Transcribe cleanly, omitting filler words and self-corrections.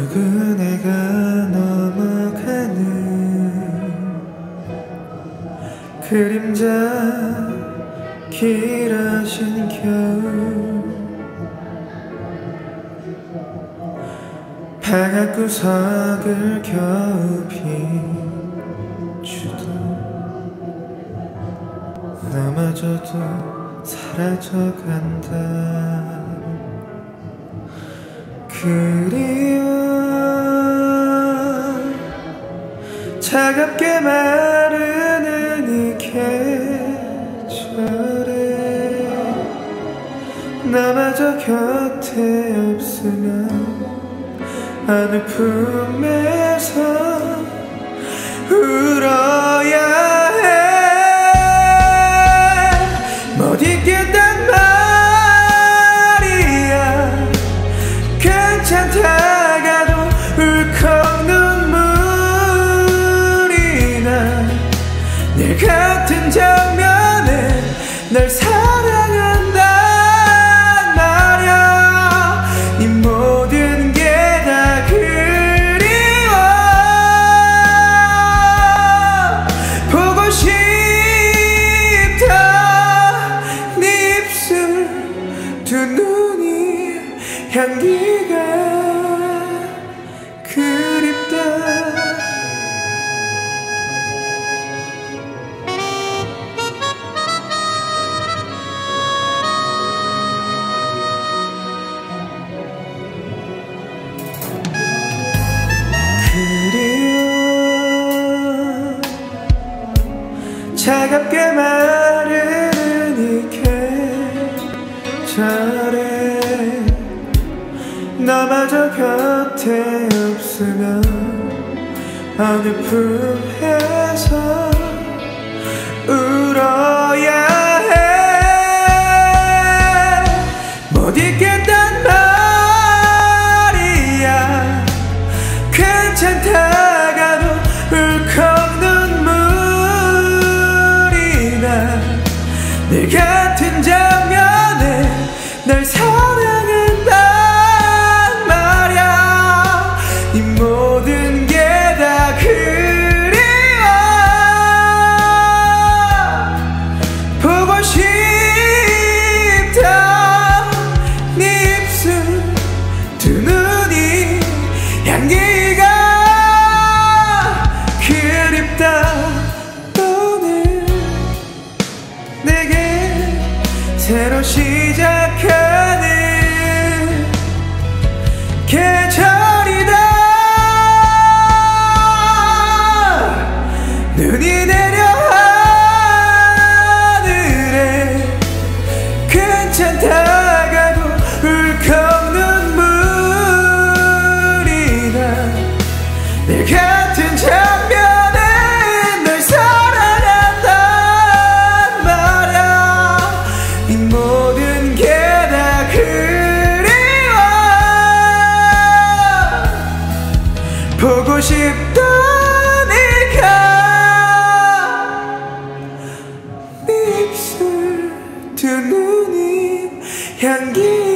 그네가 넘어가는 그림자 길어진 겨울 바깥구석을 겨우 비추도 너마저도 사라져간다. 그리워 차갑게 마르는 이 계절에 나마저 곁에 없으면 어느 품에서 울어야 해. 못 잊겠단 말이야. 괜찮다가도 울컥 눈물이 나. 늘 같은 장면에 널 사랑한단 말야. 이 모든 게 다 그리워. 보고 싶다. 네 입술 두 눈이 향기가 그립다. 그리워 차갑게 마르는 이 계절에 너마저 곁에 없으면 어느 품에서 울어야 해. 못 잊겠단 말이야. 괜찮다가도 울컥 눈물이 나. 늘 같은 장면에 널 사랑한단 말야. 이 모든 게 다 그리워. 보고 싶다. 네 입술 두 눈이 향기가 그립다. 오늘 내게 새로 시작하는 계절이다. 눈이 내려 하늘에 괜찮다가도 울컥 눈물이 나. 내 같은 장면에 널 사랑한단 말야. 이 모든 게 다 그리워. 보고 싶다. 네가 네 입술 두 눈이 향기